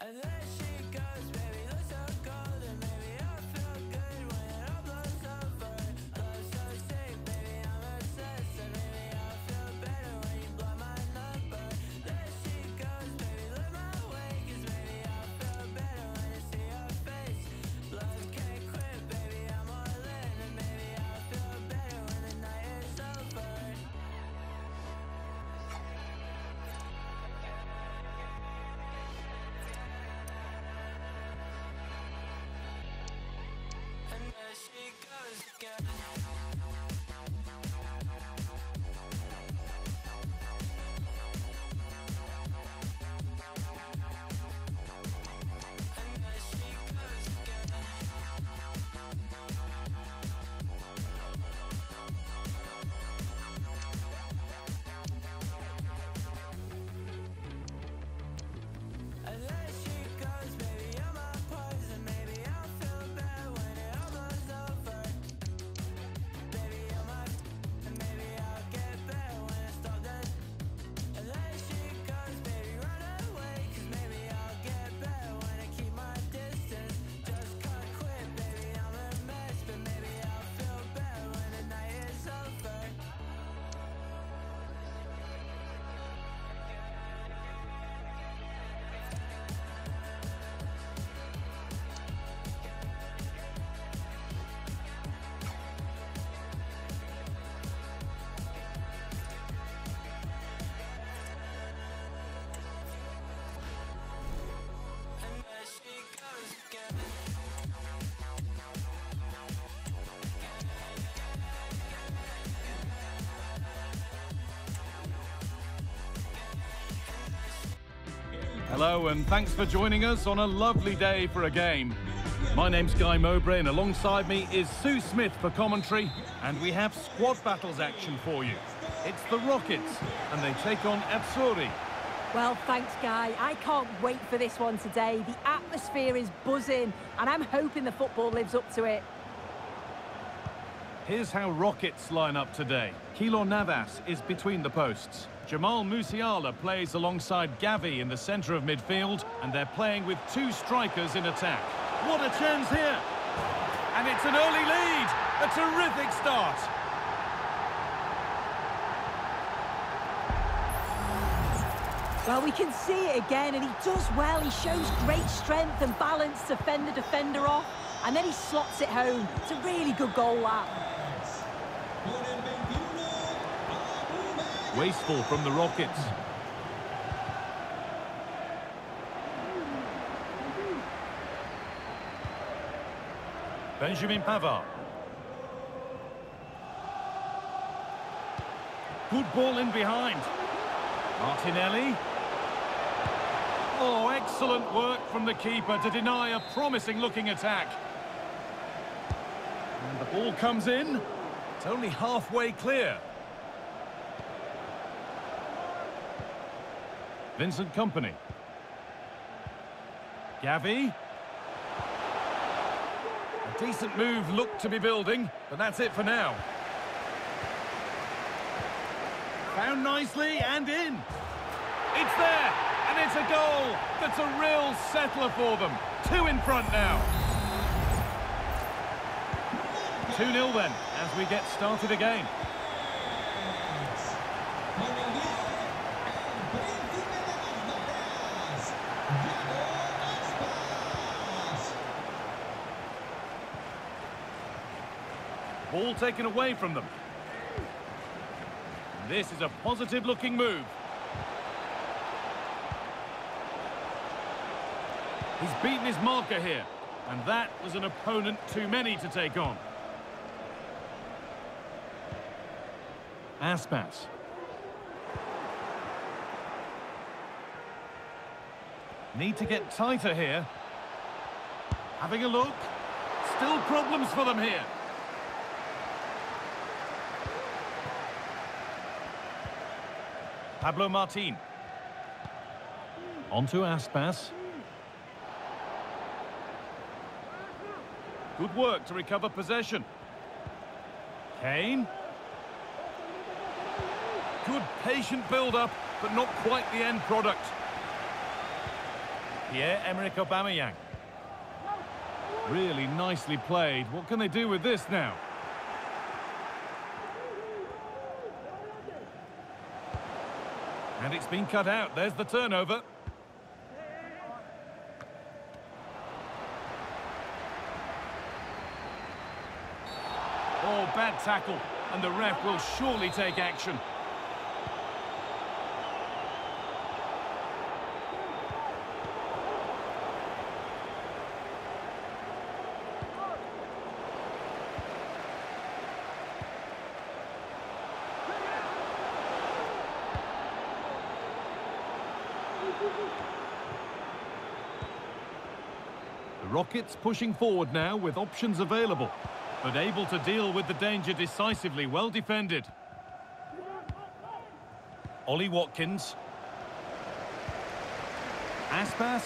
Hello and thanks for joining us on a lovely day for a game. My name's Guy Mowbray and alongside me is Sue Smith for commentary, and we have squad battles action for you. It's the Rockets and they take on Azzurri. Well, thanks, Guy. I can't wait for this one today. The atmosphere is buzzing and I'm hoping the football lives up to it. Here's how Rockets line up today. Keylor Navas is between the posts. Jamal Musiala plays alongside Gavi in the centre of midfield, and they're playing with two strikers in attack. What a chance here! And it's an early lead! A terrific start! Well, we can see it again, and he does well. He shows great strength and balance to fend the defender off, and then he slots it home. It's a really good goal, that. Wasteful from the Rockets. Benjamin Pavard. Good ball in behind. Martinelli. Oh, excellent work from the keeper to deny a promising-looking attack. And the ball comes in. It's only halfway clear. Vincent Kompany. Gavi. A decent move looked to be building, but that's it for now. Found nicely and in. It's there, and it's a goal. That's a real settler for them. 2 in front now. 2-0 then, as we get started again. Ball taken away from them. This is a positive-looking move. He's beaten his marker here, and that was an opponent too many to take on. Aspas. Need to get tighter here. Having a look. Still problems for them here. Pablo Martin. On to Aspas. Good work to recover possession. Kane. Good patient build-up, but not quite the end product. Pierre-Emerick Aubameyang. Really nicely played. What can they do with this now? And it's been cut out. There's the turnover. Oh, bad tackle. And the ref will surely take action. The Rockets pushing forward now with options available, but able to deal with the danger decisively. Well defended. Ollie Watkins. Aspas.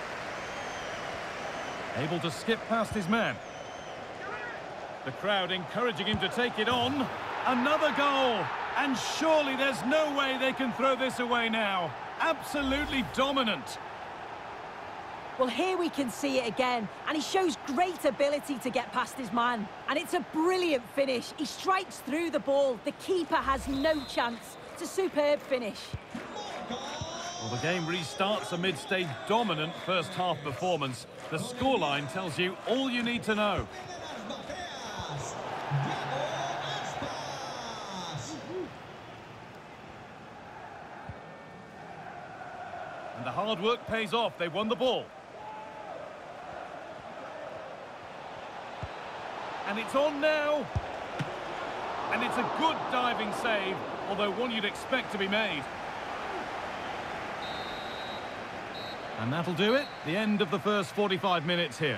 Able to skip past his man. The crowd encouraging him to take it on. Another goal! And surely there's no way they can throw this away now. Absolutely dominant. Well, here we can see it again, and he shows great ability to get past his man. And it's a brilliant finish. He strikes through the ball. The keeper has no chance. It's a superb finish. Well, the game restarts amidst a dominant first-half performance. The scoreline tells you all you need to know. And the hard work pays off. They won the ball. And it's on now. And it's a good diving save, although one you'd expect to be made. And that'll do it. The end of the first 45 minutes here.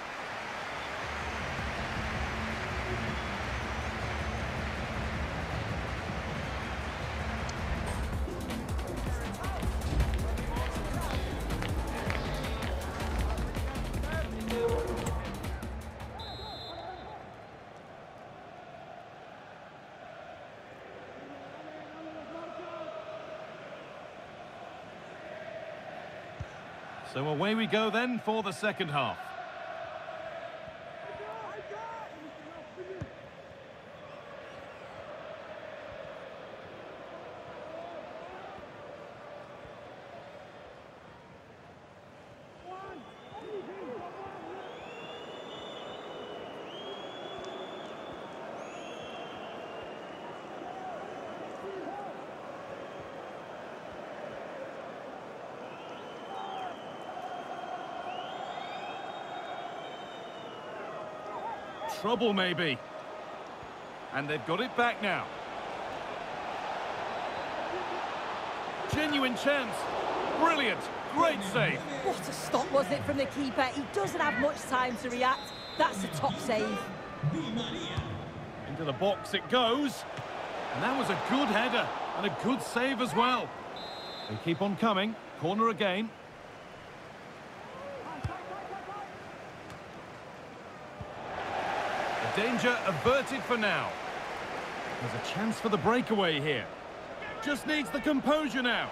So away we go then for the second half. Trouble maybe. And they've got it back now. Genuine chance. Brilliant. Great save. What a stop, wasn't it, from the keeper? He doesn't have much time to react. That's a top save. Into the box it goes. And that was a good header and a good save as well. They keep on coming. Corner again. Danger averted for now. There's a chance for the breakaway here. Just needs the composure now.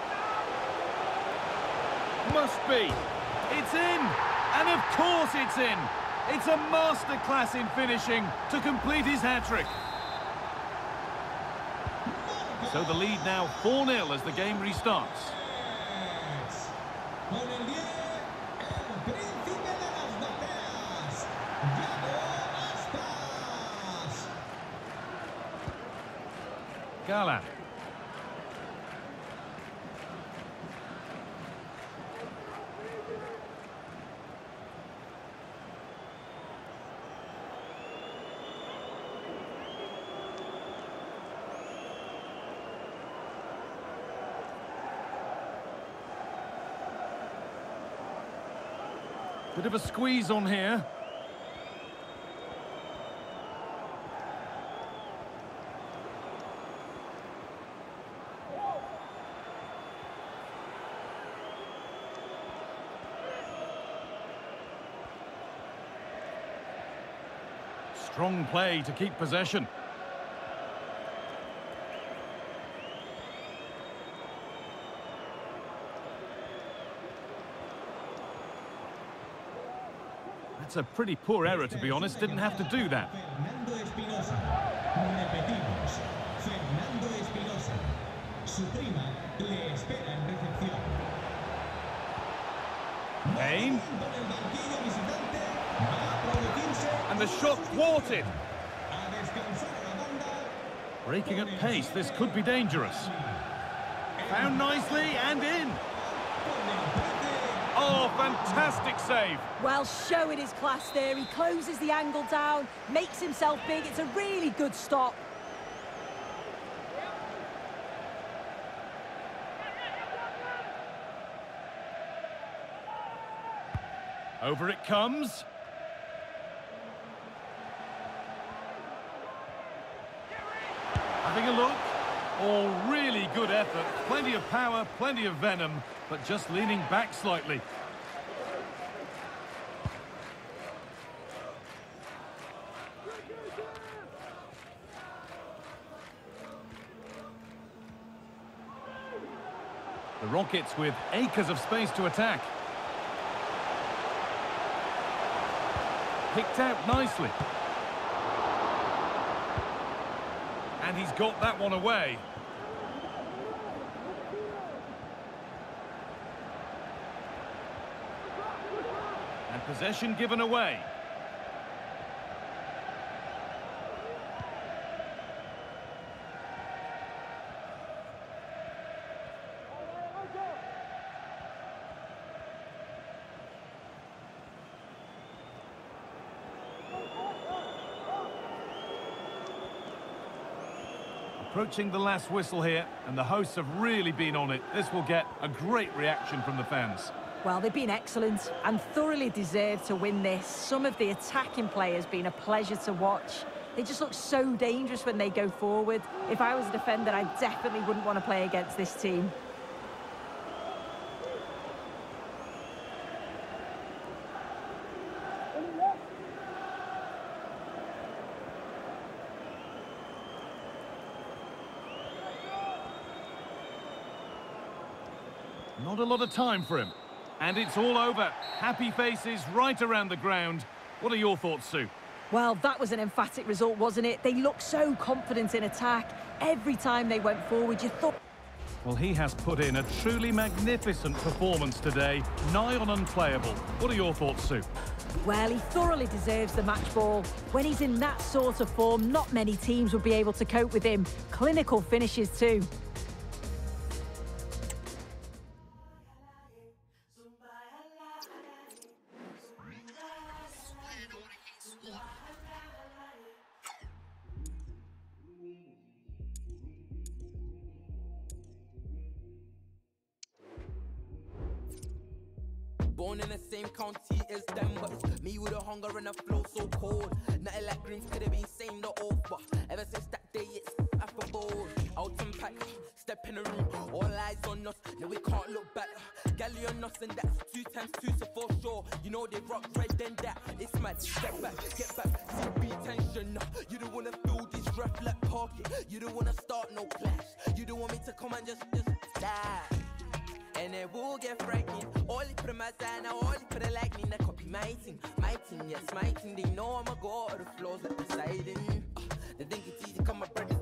Must be. It's in. And of course it's in. It's a masterclass in finishing to complete his hat-trick. So the lead now 4-0 as the game restarts. Galán. Bit of a squeeze on here. Strong play to keep possession. That's a pretty poor error, to be honest. Didn't have to do that. Fernando Espinosa. Repetimos. Fernando Espinosa. Su prima le espera en recepción. Kane. And the shot thwarted. Breaking at pace, this could be dangerous. Found nicely and in. Oh, fantastic save. Well, showing his class there. He closes the angle down, makes himself big. It's a really good stop. Over it comes. Having a look. Oh, really good effort. Plenty of power, plenty of venom, but just leaning back slightly. The Rockets with acres of space to attack. Picked out nicely. And he's got that one away. And possession given away. Approaching the last whistle here, and the hosts have really been on it. This will get a great reaction from the fans. Well, they've been excellent and thoroughly deserved to win this. Some of the attacking play has been a pleasure to watch. They just look so dangerous when they go forward. If I was a defender, I definitely wouldn't want to play against this team. Not a lot of time for him. And it's all over. Happy faces right around the ground. What are your thoughts, Sue? Well, that was an emphatic result, wasn't it? They looked so confident in attack. Every time they went forward, you thought... Well, he has put in a truly magnificent performance today. Nigh on unplayable. What are your thoughts, Sue? Well, he thoroughly deserves the match ball. When he's in that sort of form, not many teams would be able to cope with him. Clinical finishes too. Born in the same county as them, but me with a hunger and a flow so cold. Nothing like greens could have been saying the oath, but ever since that day it's apple bold. Out and pack, step in the room, all eyes on us, no we can't look back. Galley on us and that's 2 times 2, so for sure. You know they rock red then that, it's mad. Step back, get back, CB tension. You don't wanna feel this rough like pocket. You don't wanna start no clash. You don't want me to come and just die. And it will get frightening. All it put in my side now, all it put it like me. That copy my team, yes, my team. They know I'ma go out of the floors like the siding. They think it's easy, come my bread.